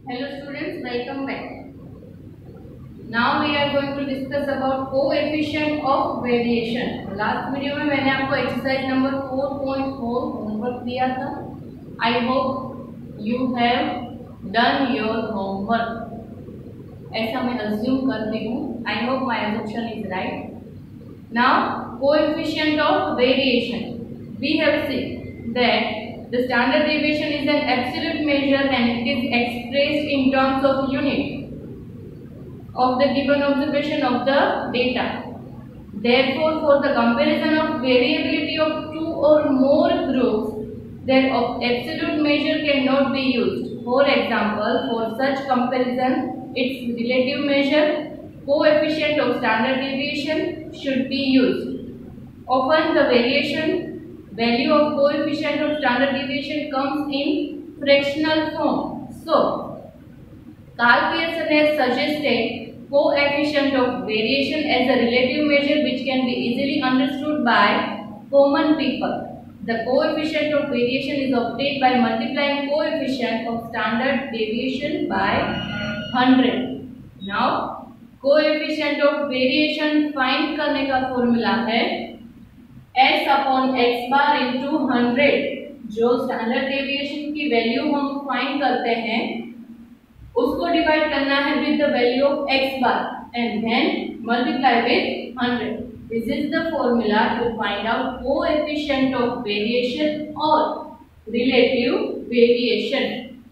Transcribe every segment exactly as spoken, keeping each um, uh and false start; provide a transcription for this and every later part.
Hello students, welcome back. Now we are going to discuss about coefficient of variation. Last video में मैंने आपको exercise number four point four homework दिया था. I hope you have done your homework. ऐसा मैं assume करती हूँ. I hope my assumption is right. Now coefficient of variation. We have seen that the standard deviation is an absolute measure and it is expressed in terms of unit of the given observation of the data. Therefore, for the comparison of variability of two or more groups, their absolute measure cannot be used. For example, for such comparison, its relative measure, coefficient of standard deviation should be used. Often the variation value of coefficient of standard deviation comes in fractional form. So, Carl Pearson has suggested coefficient of variation as a relative measure which can be easily understood by common people. The coefficient of variation is obtained by multiplying coefficient of standard deviation by one hundred. Now, coefficient of variation find करने का formula है s upon x bar into hundred. जो standard deviation की value हम find करते हैं उसको divide करना है with the value of x bar and then multiply with hundred. This is the formula to find out coefficient of variation और relative variation.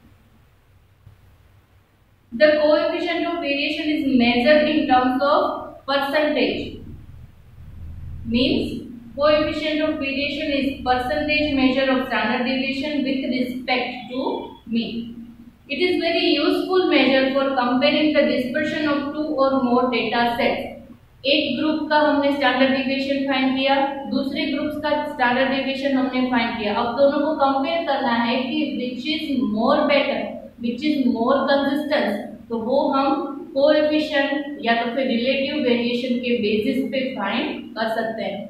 The coefficient of variation is measured in terms of percentage. Means coefficient of variation is percentage measure of standard deviation with respect to mean. It is very useful measure for comparing the dispersion of two or more data sets. एक group का हमने standard deviation find किया, दूसरे groups का standard deviation हमने find किया. अब दोनों को कंपेयर करना है कि which is more better, which is more consistent. तो वो हम कोएफिशिएंट या तो फिर रिलेटिव वेरिएशन के बेसिस पे फाइंड कर सकते हैं.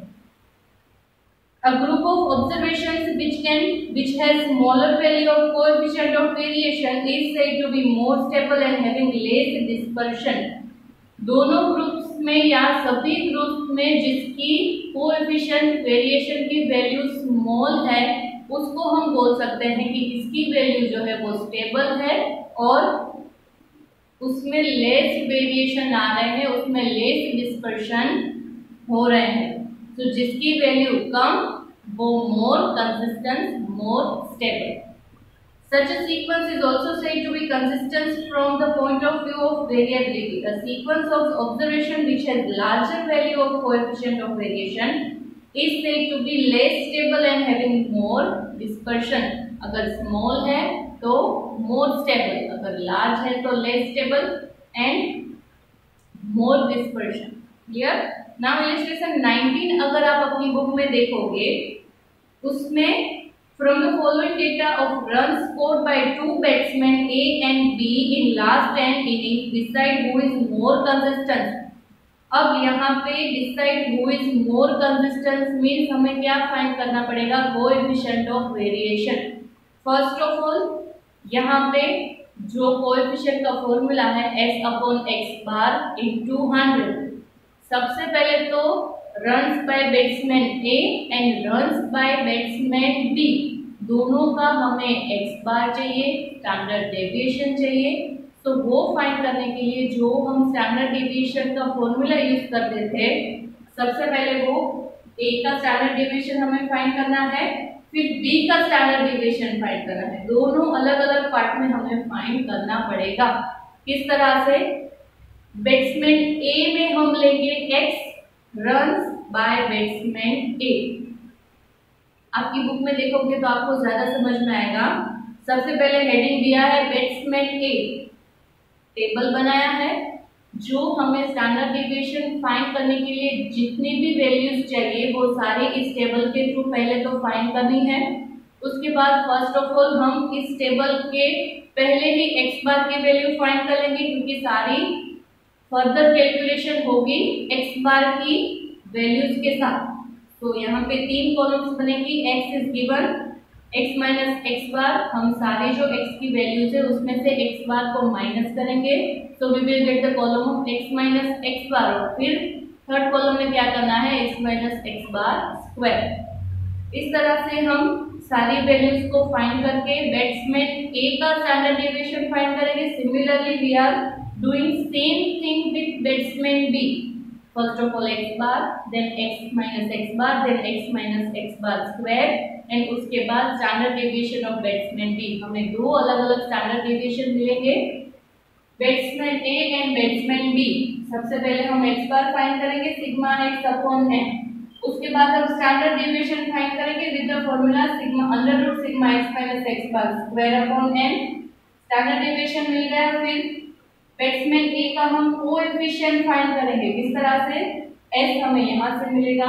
A group of observations which can which has smaller value of coefficient of variation is said to be more stable and having less dispersion. दोनों ग्रुप्स में या सभी ग्रुप्स में जिसकी कोएफिशिएंट वेरिएशन की वैल्यू स्मॉल है उसको हम बोल सकते हैं कि इसकी वैल्यू जो है वो स्टेबल है और उसमें लेस वेरिएशन आ रहे हैं, उसमें लेस डिस्पर्शन हो रहे हैं. तो जिसकी वैल्यू कम वो more consistent, more stable. Such a sequence is also said to be consistent from the point of view of variability. A sequence of observation which has larger value of coefficient of variation is said to be less stable and having more dispersion. अगर small है तो more stable, अगर large है तो less stable and more dispersion. Clear? Now illustration nineteen अगर आप अपनी book में देखोगे उसमें from the following data of runs scored by two batsmen A and B in last ten innings decide who is more consistent. अब यहाँ पे decide who is more consistent means हमें क्या फाइंड करना पड़ेगा? coefficient of variation. First of all यहाँ पे जो coefficient का फॉर्मूला है s upon x bar into hundred. सबसे पहले तो runs by batsman A and runs by batsman B दोनों का हमें एक्स बार चाहिए, स्टैंडर्ड डेविएशन चाहिए. तो वो फाइंड करने के लिए जो हम स्टैंडर्ड डेविएशन का फॉर्मूला यूज करते थे सबसे पहले वो ए का स्टैंडर्ड डेविएशन हमें फाइंड करना है, फिर बी का स्टैंडर्ड डेविएशन फाइंड करना है. दोनों अलग अलग पार्ट में हमें फाइंड करना पड़ेगा. किस तरह से? बैट्समैन ए में हम लेंगे x runs by batsman A. आपकी बुक में देखोगे तो आपको ज्यादा समझ में आएगा. सबसे पहले हेडिंग दिया है बैट्समैन ए, टेबल बनाया है जो हमें स्टैंडर्ड डेविएशन फाइंड करने के लिए जितनी भी वैल्यूज चाहिए वो सारी इस टेबल के थ्रू पहले तो फाइंड करनी है. उसके बाद फर्स्ट ऑफ ऑल हम इस टेबल के पहले ही एक्स बार की वैल्यू फाइंड कर लेंगे क्योंकि सारी फर्दर कैलकुलेशन होगी एक्स बार की वैल्यूज के साथ. तो यहाँ पे तीन कॉलम्स बनेगी. X is given x minus x bar, हम सारे जो x की वैल्यूज है उसमें से x बार को माइनस करेंगे, so we will get the column of x minus x bar. और फिर थर्ड कॉलम में क्या करना है, x minus x bar square. इस तरह से हम सारी वैल्यूज को फाइंड करके बैट्समैन ए का स्टैंडर्ड डेविएशन फाइंड करेंगे। Similarly we are doing same thing with batsman B. First of all x bar, then x minus x bar, then x minus x bar square, and उसके बाद standard deviation of batsman B. हमें दो अलग अलग standard deviation मिलेंगे, batsman A and batsman B. सबसे पहले हम x बार फाइंड करेंगे सिग्मा x अपॉन n, उसके बाद हम स्टैंडर्ड डेविएशन फाइंड करेंगे with the formula sigma under root sigma x minus x bar square upon n। Standard deviation मिल गया, फिर बैट्समैन ए का हम कोएफिशिएंट फाइंड करेंगे। किस तरह से, s हमें यहां से मिलेगा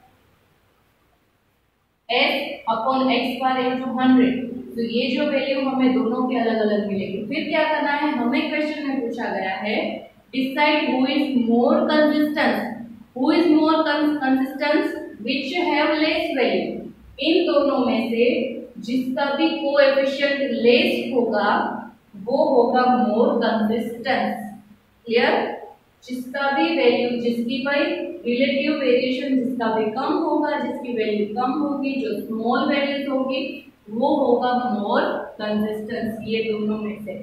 s upon x bar into hundred. तो ये जो वैल्यू हमें दोनों के अलग अलग मिलेगी। फिर क्या करना है, हमें क्वेश्चन में पूछा गया है decide who is more consistent, who is more consistent which have less value. इन दोनों में से जिसका भी कोएफिशिएंट लेस होगा वो होगा मोर कंसिस्टेंट। क्लियर, जिसका भी वैल्यू, जिसकी भाई रिलेटिव वेरिएशन जिसका भी कम होगा, जिसकी वैल्यू कम होगी, जो स्मॉल वैल्यूज होगी, वो होगा मोर कंसिस्टेंट। ये दोनों में से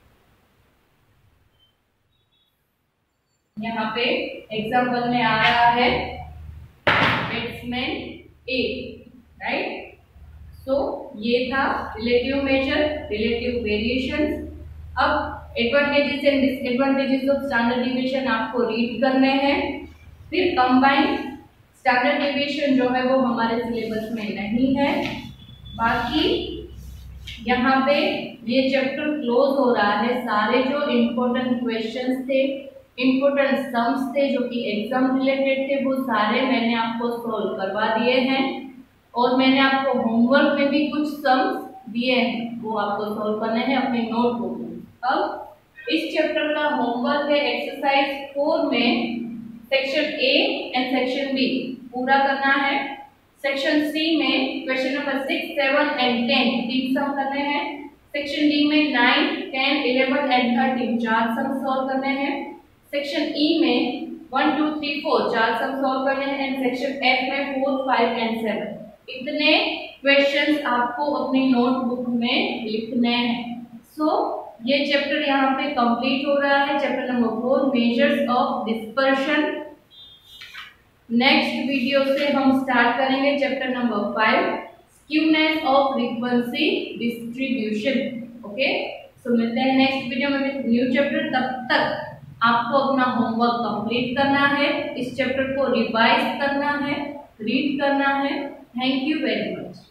यहाँ पे एग्जाम्पल में आ रहा है बैट्समैन ए, राइट। सो ये था रिलेटिव मेजर, रिलेटिव वेरिएशंस। अब advantages and disadvantages of standard deviation आपको रीड करने हैं। फिर कंबाइंड स्टैंडर्ड डेविएशन जो है वो हमारे सिलेबस में नहीं है। बाकी यहाँ पे ये चैप्टर क्लोज हो रहा है। सारे जो इम्पोर्टेंट क्वेश्चंस थे, इम्पोर्टेंट सम्स थे जो कि एग्जाम रिलेटेड थे, वो सारे मैंने आपको सॉल्व करवा दिए हैं। और मैंने आपको होमवर्क में भी कुछ सम्स दिए हैं, वो आपको सॉल्व करने हैं अपने नोटबुक में। अब इस चैप्टर का होमवर्क है एक्सरसाइज फोर में section A and section B पूरा करना है। सेक्शन सी में question number six, seven and ten तीन सम करने हैं। सेक्शन डी में nine, ten, eleven and thirteen चार सम सॉल्व करने हैं। सेक्शन ई में वन, टू, थ्री, फोर चार सम सॉल्व करने हैं। एंड सेक्शन एफ में फोर, फाइव एंड सेवन। इतने क्वेश्चंस आपको अपनी नोटबुक में लिखने हैं। सो so, ये चैप्टर यहाँ पे कंप्लीट हो रहा है, chapter number four measures of dispersion. Next video से हम स्टार्ट करेंगे chapter number five skewness of frequency distribution. Okay, so मिलते हैं नेक्स्ट वीडियो में विद न्यू चैप्टर। तब तक आपको अपना होमवर्क कंप्लीट करना है, इस चैप्टर को रिवाइज करना है, रीड करना है। Thank you very much.